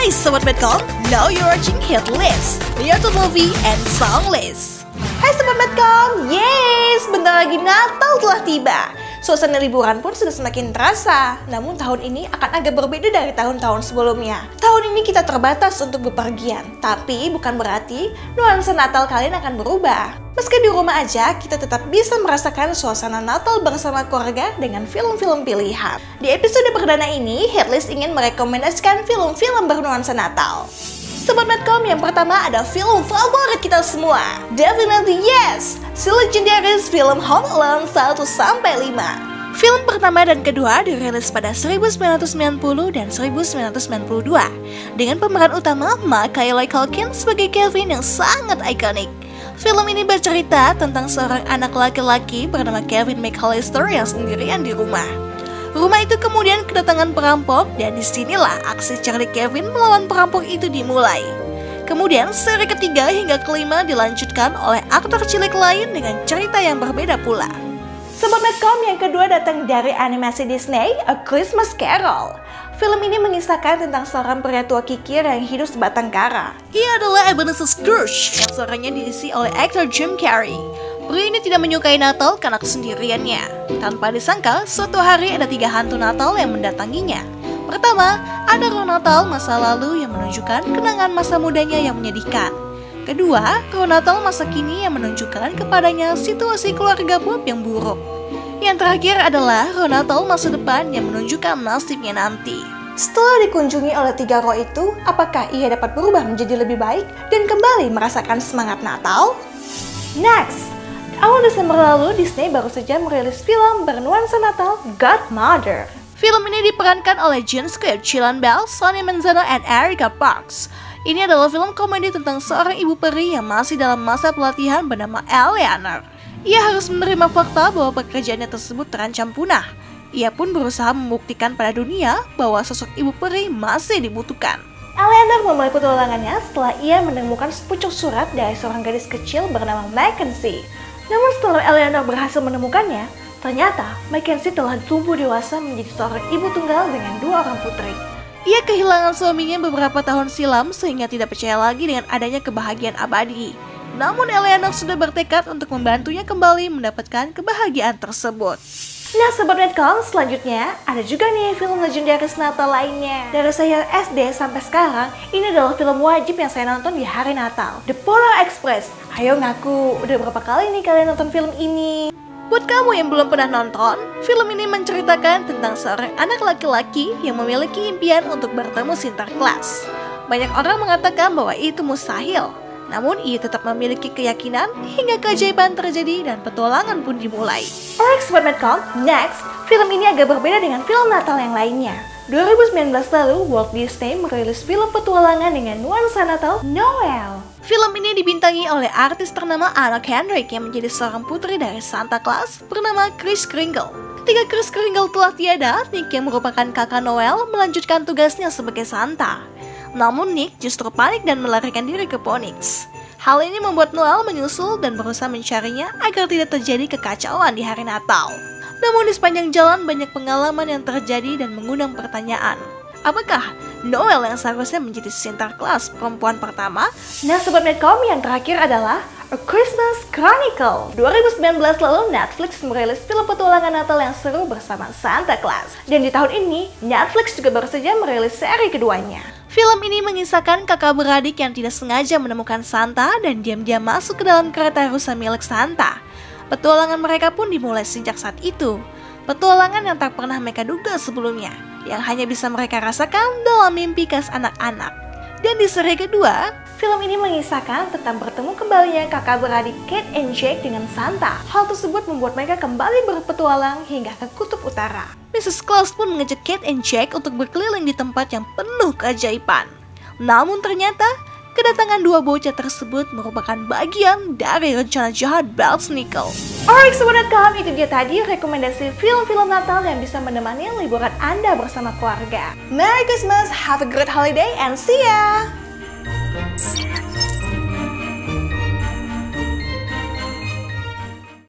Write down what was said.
Hai Sobat Medcom, now you're watching Hit List, your movie and song list. Hai Sobat Medcom, yes, bentar lagi Natal telah tiba. Suasana liburan pun sudah semakin terasa, namun tahun ini akan agak berbeda dari tahun-tahun sebelumnya. Tahun ini kita terbatas untuk bepergian, tapi bukan berarti nuansa Natal kalian akan berubah. Meski di rumah aja, kita tetap bisa merasakan suasana Natal bersama keluarga dengan film-film pilihan. Di episode perdana ini, Hitlist ingin merekomendasikan film-film bernuansa Natal. Sobat Medcom, yang pertama ada film favorit kita semua. Definitely yes, si legendaris film Home Alone 1-5. Film pertama dan kedua dirilis pada 1990 dan 1992 dengan pemeran utama Macaulay Culkin sebagai Kevin yang sangat ikonik. Film ini bercerita tentang seorang anak laki-laki bernama Kevin McAllister yang sendirian di rumah. Rumah itu kemudian kedatangan perampok dan disinilah aksi cerdik Kevin melawan perampok itu dimulai. Kemudian seri ketiga hingga kelima dilanjutkan oleh aktor cilik lain dengan cerita yang berbeda pula. Sobat Medcom, yang kedua datang dari animasi Disney, A Christmas Carol. Film ini mengisahkan tentang seorang pria tua kikir yang hidup sebatang kara. Ia adalah Ebenezer Scrooge yang suaranya diisi oleh aktor Jim Carrey. Pria ini tidak menyukai Natal karena kesendiriannya. Tanpa disangka, suatu hari ada 3 hantu Natal yang mendatanginya. Pertama, ada roh Natal masa lalu yang menunjukkan kenangan masa mudanya yang menyedihkan. Kedua, roh Natal masa kini yang menunjukkan kepadanya situasi keluarga Bob yang buruk. Yang terakhir adalah roh Natal masa depan yang menunjukkan nasibnya nanti. Setelah dikunjungi oleh 3 roh itu, apakah ia dapat berubah menjadi lebih baik dan kembali merasakan semangat Natal? Next! Awal Desember lalu, Disney baru saja merilis film bernuansa Natal, Godmother. Film ini diperankan oleh June Squibb, Chilan Bell, Sonny Manzano, dan Erica Parks. Ini adalah film komedi tentang seorang ibu peri yang masih dalam masa pelatihan bernama Eleanor. Ia harus menerima fakta bahwa pekerjaannya tersebut terancam punah. Ia pun berusaha membuktikan pada dunia bahwa sosok ibu peri masih dibutuhkan. Eleanor memulai petualangannya setelah ia menemukan sepucuk surat dari seorang gadis kecil bernama Mackenzie. Namun setelah Eleanor berhasil menemukannya, ternyata Mackenzie telah tumbuh dewasa menjadi seorang ibu tunggal dengan 2 orang putri. Ia kehilangan suaminya beberapa tahun silam sehingga tidak percaya lagi dengan adanya kebahagiaan abadi. Namun Eleanor sudah bertekad untuk membantunya kembali mendapatkan kebahagiaan tersebut. Nah Sobat Medcom, selanjutnya ada juga nih film legendaris Natal lainnya. Dari saya SD sampai sekarang, ini adalah film wajib yang saya nonton di hari Natal, The Polar Express. Ayo ngaku, udah berapa kali nih kalian nonton film ini? Buat kamu yang belum pernah nonton, film ini menceritakan tentang seorang anak laki-laki yang memiliki impian untuk bertemu Sinterklas. Banyak orang mengatakan bahwa itu mustahil. Namun ia tetap memiliki keyakinan hingga keajaiban terjadi dan petualangan pun dimulai. Alright Sobat Medcom, next, film ini agak berbeda dengan film Natal yang lainnya. 2019 lalu, Walt Disney merilis film petualangan dengan nuansa Natal, Noel. Film ini dibintangi oleh artis ternama Anna Kendrick yang menjadi seorang putri dari Santa Claus bernama Kris Kringle. Ketika Kris Kringle telah tiada, Nick yang merupakan kakak Noel melanjutkan tugasnya sebagai Santa. Namun Nick justru panik dan melarikan diri ke Phoenix. Hal ini membuat Noel menyusul dan berusaha mencarinya agar tidak terjadi kekacauan di hari Natal. Namun di sepanjang jalan banyak pengalaman yang terjadi dan mengundang pertanyaan. Apakah Noel yang seharusnya menjadi Sinterklas perempuan pertama? Nah Sobat Medcom, yang terakhir adalah A Christmas Chronicle. 2019 lalu Netflix merilis film petualangan Natal yang seru bersama Santa Claus. Dan di tahun ini, Netflix juga baru saja merilis seri keduanya. Film ini mengisahkan kakak beradik yang tidak sengaja menemukan Santa dan diam-diam masuk ke dalam kereta rusa milik Santa. Petualangan mereka pun dimulai sejak saat itu. Petualangan yang tak pernah mereka duga sebelumnya, yang hanya bisa mereka rasakan dalam mimpi khas anak-anak. Dan di seri kedua, film ini mengisahkan tentang bertemu kembalinya kakak beradik Kate and Jake dengan Santa. Hal tersebut membuat mereka kembali berpetualang hingga ke kutub utara. Mrs. Claus pun mengajak Kate and Jake untuk berkeliling di tempat yang penuh keajaiban. Namun ternyata, kedatangan 2 bocah tersebut merupakan bagian dari rencana jahat Belsnickel. Alright Sobat Medcom, itu dia tadi rekomendasi film-film Natal yang bisa menemani liburan Anda bersama keluarga. Merry Christmas, have a great holiday, and see ya!